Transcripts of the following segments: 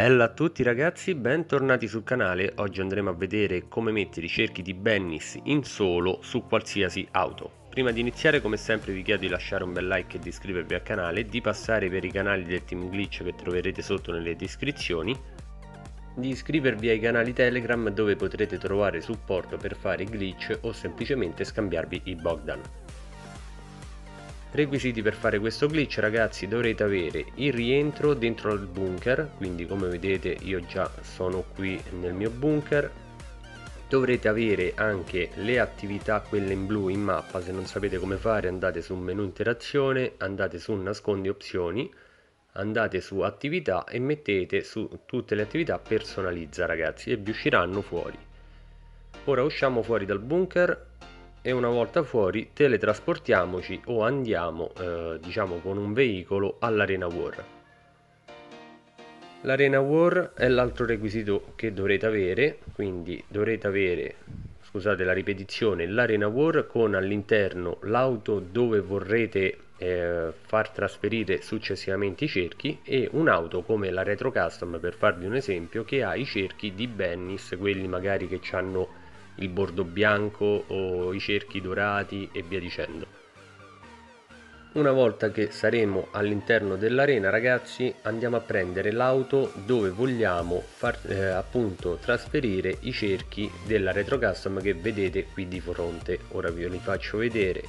Bella a tutti ragazzi, bentornati sul canale. Oggi andremo a vedere come mettere i cerchi di Bennis in solo su qualsiasi auto. Prima di iniziare, come sempre, vi chiedo di lasciare un bel like e di iscrivervi al canale, di passare per i canali del Team Glitch che troverete sotto nelle descrizioni, di iscrivervi ai canali Telegram dove potrete trovare supporto per fare i glitch o semplicemente scambiarvi i Bogdan. Requisiti per fare questo glitch ragazzi: dovrete avere il rientro dentro al bunker, quindi come vedete io già sono qui nel mio bunker. Dovrete avere anche le attività, quelle in blu in mappa. Se non sapete come fare, andate su menu interazione, andate su nascondi opzioni, andate su attività e mettete su tutte le attività personalizza ragazzi e vi usciranno fuori. Ora usciamo fuori dal bunker e una volta fuori teletrasportiamoci o andiamo diciamo con un veicolo all'Arena War. L'Arena War è l'altro requisito che dovrete avere, quindi dovrete avere, scusate la ripetizione, l'Arena War con all'interno l'auto dove vorrete far trasferire successivamente i cerchi e un'auto come la Retro Custom, per farvi un esempio, che ha i cerchi di Bennis, quelli magari che hanno il bordo bianco o i cerchi dorati e via dicendo. Una volta che saremo all'interno dell'arena ragazzi, andiamo a prendere l'auto dove vogliamo far appunto trasferire i cerchi della Retro Custom che vedete qui di fronte. Ora ve li faccio vedere.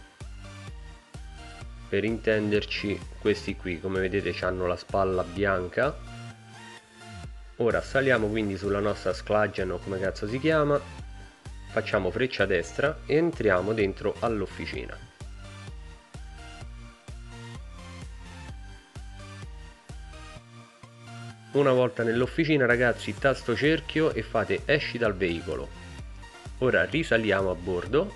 Per intenderci, questi qui come vedete hanno la spalla bianca. Ora saliamo quindi sulla nostra Sclagen o come cazzo si chiama, facciamo freccia destra e entriamo dentro all'officina. Una volta nell'officina ragazzi, tasto cerchio e fate esci dal veicolo. Ora risaliamo a bordo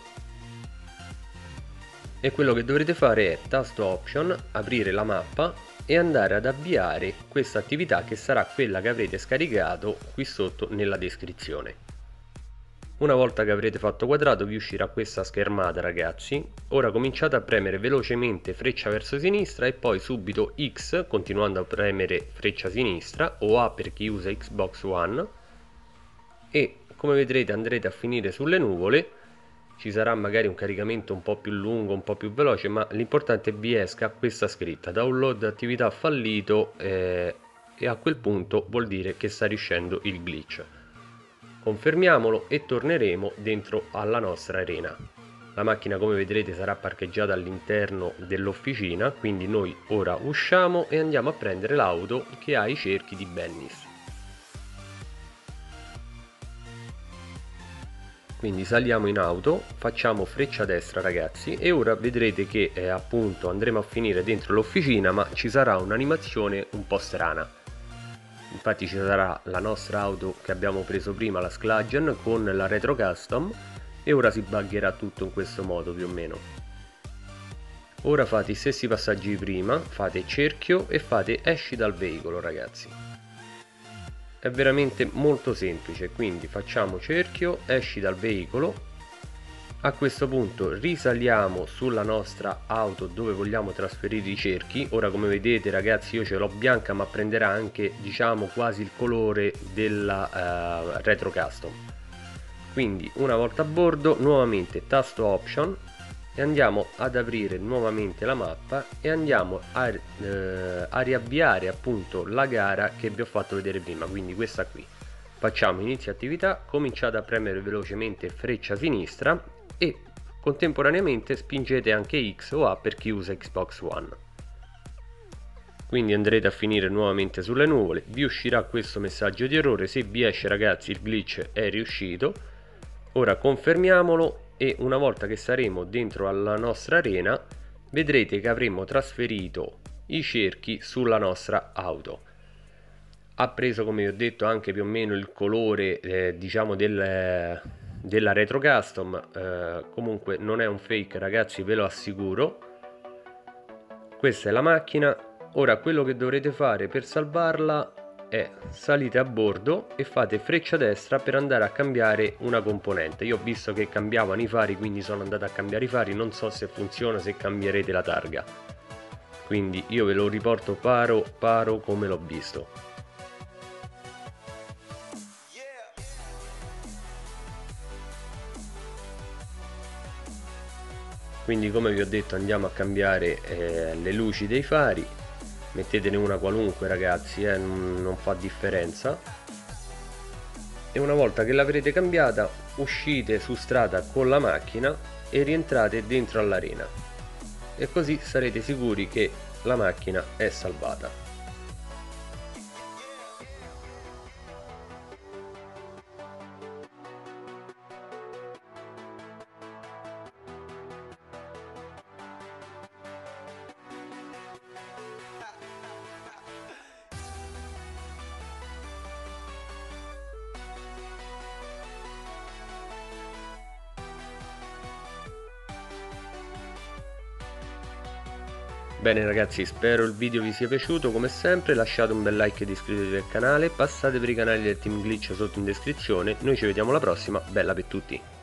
e quello che dovrete fare è tasto option, aprire la mappa e andare ad avviare questa attività che sarà quella che avrete scaricato qui sotto nella descrizione. Una volta che avrete fatto quadrato vi uscirà questa schermata ragazzi. Ora cominciate a premere velocemente freccia verso sinistra e poi subito X continuando a premere freccia sinistra o A per chi usa Xbox One e come vedrete andrete a finire sulle nuvole. Ci sarà magari un caricamento un po' più lungo, un po' più veloce, ma l'importante è vi esca questa scritta download attività fallito e a quel punto vuol dire che sta riuscendo il glitch. Confermiamolo e torneremo dentro alla nostra arena. La macchina come vedrete sarà parcheggiata all'interno dell'officina, quindi noi ora usciamo e andiamo a prendere l'auto che ha i cerchi di Bennis. Quindi saliamo in auto, facciamo freccia destra ragazzi e ora vedrete che appunto andremo a finire dentro l'officina, ma ci sarà un'animazione un po' strana. Infatti ci sarà la nostra auto che abbiamo preso prima, la Sclagen, con la Retro Custom e ora si buggerà tutto in questo modo più o meno. Ora fate i stessi passaggi di prima, fate cerchio e fate esci dal veicolo ragazzi. È veramente molto semplice, quindi facciamo cerchio, esci dal veicolo. A questo punto risaliamo sulla nostra auto dove vogliamo trasferire i cerchi. Ora come vedete ragazzi io ce l'ho bianca, ma prenderà anche diciamo quasi il colore della Retro Custom. Quindi una volta a bordo nuovamente tasto option e andiamo ad aprire nuovamente la mappa e andiamo a riavviare appunto la gara che vi ho fatto vedere prima, quindi questa qui. Facciamo inizio attività, cominciate a premere velocemente freccia sinistra e contemporaneamente spingete anche X o A per chi usa Xbox One. Quindi andrete a finire nuovamente sulle nuvole, vi uscirà questo messaggio di errore. Se vi esce ragazzi il glitch è riuscito. Ora confermiamolo e una volta che saremo dentro alla nostra arena vedrete che avremo trasferito i cerchi sulla nostra auto. Ha preso come vi ho detto anche più o meno il colore diciamo della Retro Custom, comunque non è un fake ragazzi, ve lo assicuro. Questa è la macchina. Ora quello che dovrete fare per salvarla è salite a bordo e fate freccia destra per andare a cambiare una componente. Io ho visto che cambiavano i fari, quindi sono andato a cambiare i fari. Non so se funziona, se cambierete la targa, quindi io ve lo riporto paro come l'ho visto. Quindi, come vi ho detto, andiamo a cambiare le luci dei fari. Mettetene una qualunque, ragazzi, non fa differenza. E una volta che l'avrete cambiata, uscite su strada con la macchina e rientrate dentro all'arena, e così sarete sicuri che la macchina è salvata. Bene ragazzi, spero il video vi sia piaciuto. Come sempre lasciate un bel like ed iscrivetevi al canale, passate per i canali del Team Glitch sotto in descrizione. Noi ci vediamo alla prossima, bella per tutti!